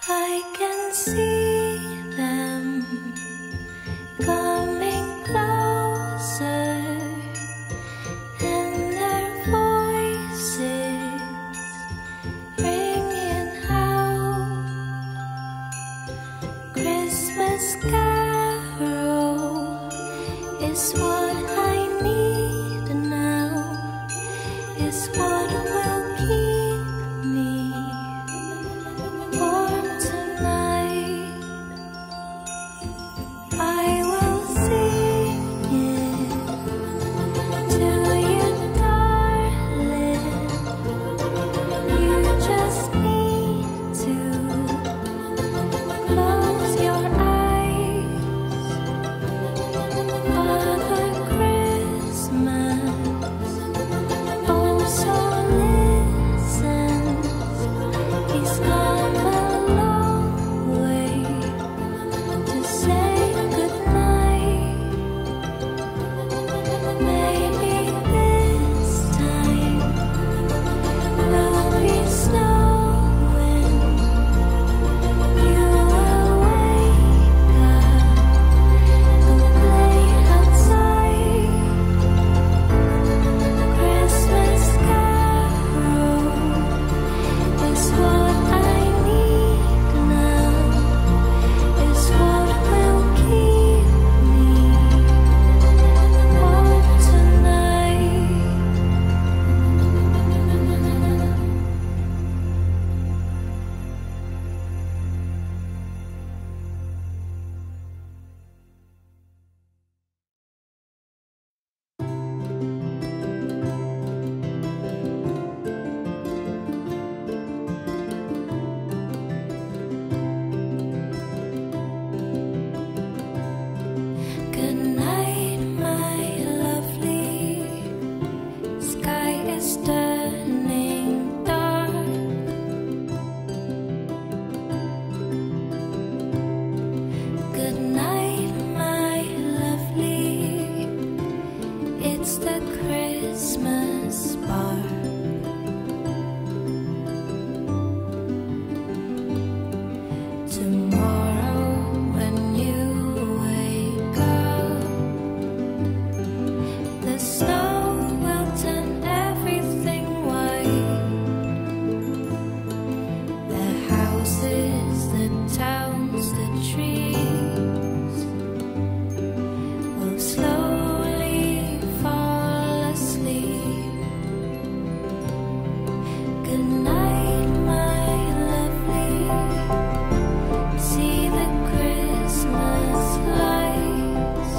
I can see them coming closer, and their voices ringing out. Christmas carol is what I need now, is what will keep me warm tonight. I will sing it to you, darling. You just need to close your eyes. Father Christmas also listens. He's come a long way to say goodnight. Maybe this time will be snowing. You will wake up and play outside. Christmas carol is what I need now, is what will keep me warm tonight. Good night, my lovely. Sky is turning dark. Good night, my lovely. It's the Christmas spark. Tomorrow when you wake up, the snow will turn everything white. The houses, the towns, the trees will slowly fall asleep. Good night, my lovely. See the Christmas lights.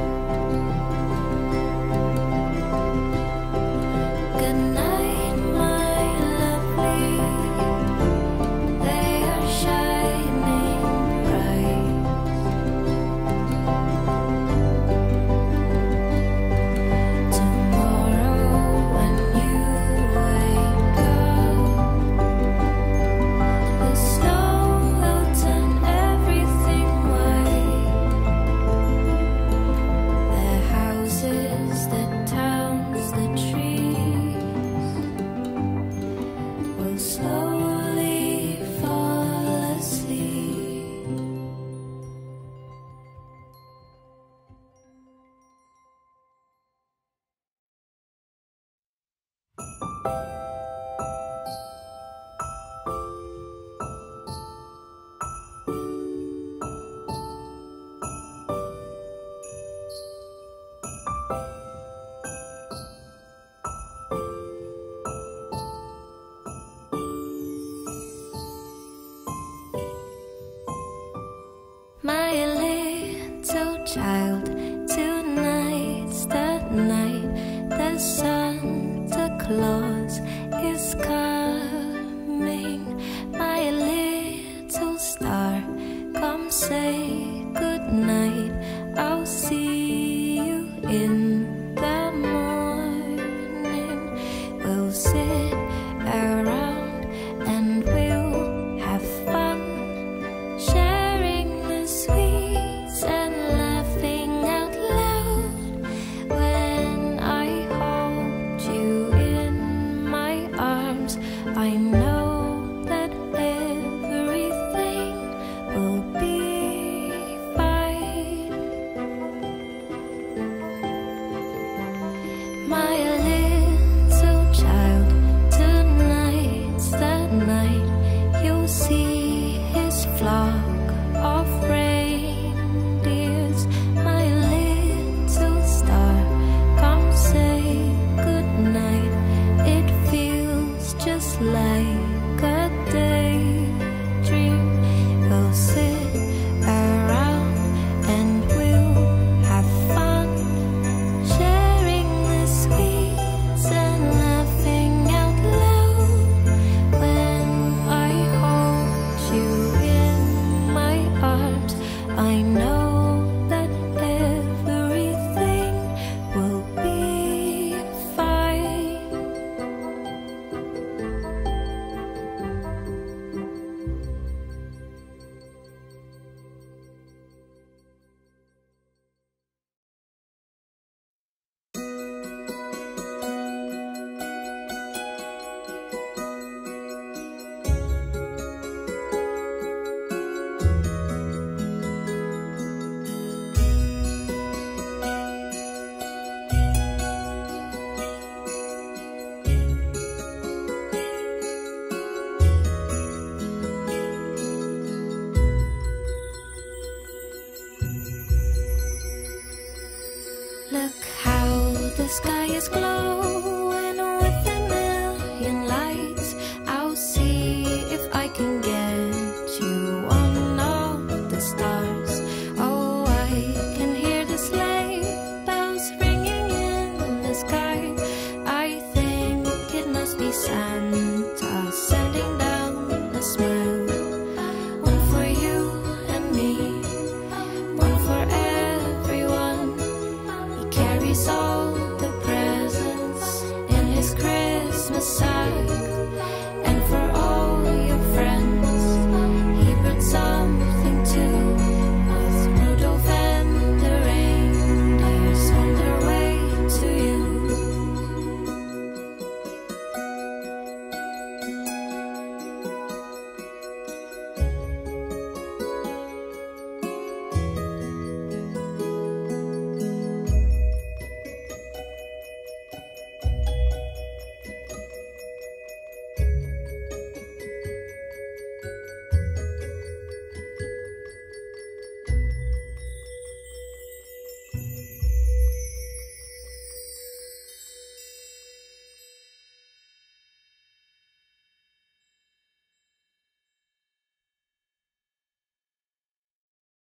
Good night, my lovely. They are shining bright. Tomorrow when you wake up, the snow will turn everything white. The houses, the towns, the trees will slowly fall asleep. My little child, tonight's the night the Santa Claus is coming. My little star, come say goodnight. I'll see you in the morning. We'll sit around and we'll have fun, sharing the sweets and laughing out loud. When I hold you in my arms, I know that everything Claus.